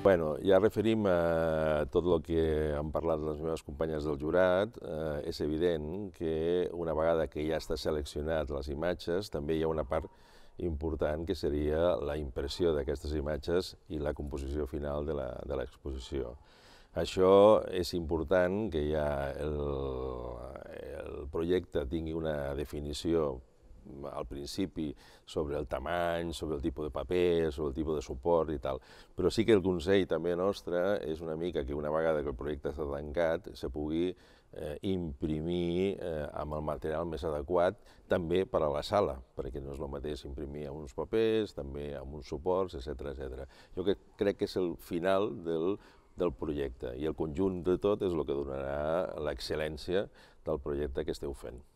Bueno, ja referim a tot el que han parlat les meves companyes del jurat. És evident que una vegada que ja està seleccionat les imatges, també hi ha una part important que seria la impressió d'aquestes imatges i la composició final de l'exposició. Això és important que ja el projecte tingui una definició al principi sobre el tamany, sobre el tipus de paper, sobre el tipus de suport i tal. Però sí que el consell també nostre és una mica que una vegada que el projecte està tancat se pugui imprimir amb el material més adequat també per a la sala, perquè no és el mateix imprimir amb uns papers, també amb uns suports, etc. Jo crec que és el final del projecte i el conjunt de tot és el que donarà l'excel·lència del projecte que esteu fent.